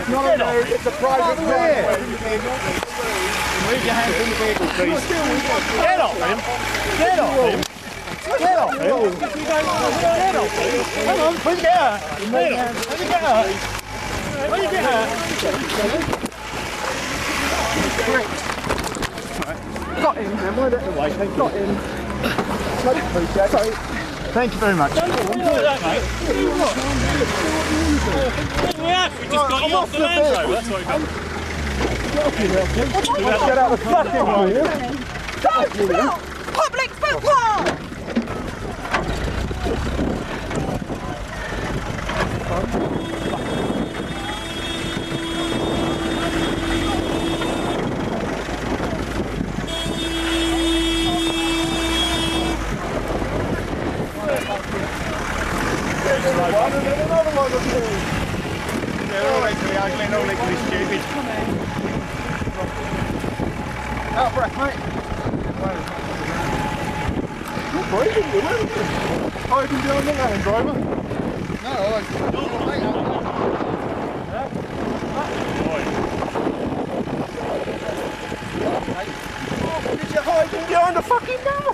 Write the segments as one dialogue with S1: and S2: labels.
S1: not a road, it's a private driveway.
S2: Move your hands from the vehicle, please. Get off him! Get off him! Get off him! Get off him! Come on, please get her! Let me get her! Let me get her!
S1: Got him, then, why don't you? Got him. Sorry.
S2: Thank you very much.
S3: Don't do that, mate. We just got you off the Landrover. That's what we got.
S1: Get out of the fucking way.
S4: Don't block public footpath!
S1: Another one of these.
S2: They're all equally ugly and all equally stupid.
S1: Out of breath, mate. You're breathing, you weren't you? Oh, you can do on the Landrover? No, did you hide behind the fucking door?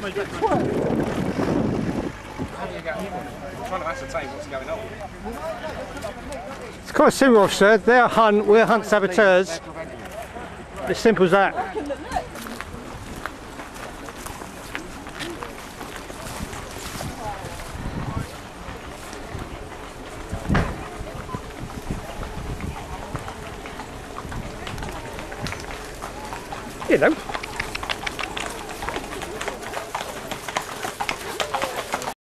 S5: I'm trying to ascertain what's going on.
S2: It's quite simple, officer. They're hunt, we're hunt saboteurs. As simple as that. You know.